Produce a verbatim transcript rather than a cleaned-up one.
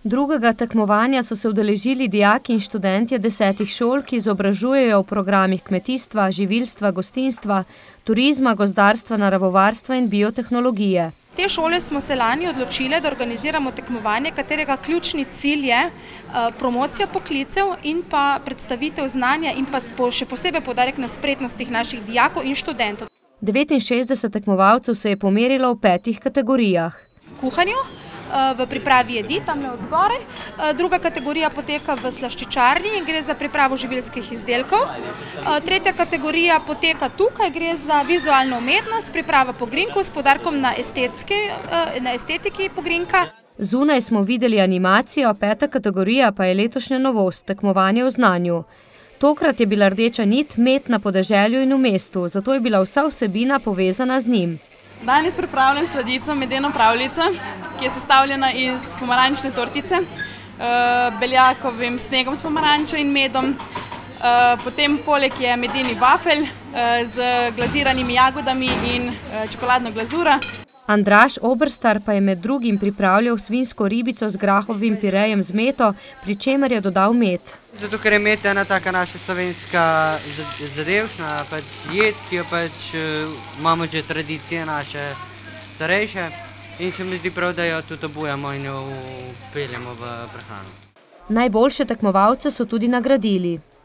Drugega tekmovanja so se udeležili dijaki in študentje desetih šol, ki izobražujejo v programih kmetijstva, živilstva, gostinstva, turizma, gozdarstva, naravovarstva in biotehnologije. Te šole smo se lani odločile, da organiziramo tekmovanje, katerega ključni cilj je promocija poklicev in pa predstavitev znanja in pa še posebej poudarek na spretnostih naših dijakov in študentov. devetinšestdeset tekmovalcev se je pomerilo v petih kategorijah. Kuhanju, v pripravi jedi, tamle od zgoraj. Druga kategorija poteka v slaščičarni in gre za pripravo živilskih izdelkov. Tretja kategorija poteka tukaj, gre za vizualno umetnost, priprava pogrinkov s poudarkom na estetiki pogrinka. Zunaj smo videli animacijo, peta kategorija pa je letošnja novost, tekmovanje v znanju. Tokrat je bila rdeča nit med na podeželju in v mestu, zato je bila vsa vsebina povezana z njim. Danes pripravljam sladico medeno pravljico, ki je sestavljena iz pomarančne tortice, beljakovim snegom s pomarančo in medom. Potem poleg je medeni vafelj z glaziranimi jagodami in čokoladno glazuro. Andraž Oberstar pa je med drugim pripravljal svinjsko ribico z grahovim pirejem z meto, pri čemer je dodal med. Zato, ker je med ena taka naša slovenska zadevšna jed, ki jo pač imamo že tradicije naše starejše in se mi zdi prav, da jo tudi obujamo in jo vpeljemo v prehrano. Najboljše tekmovalce so tudi nagradili.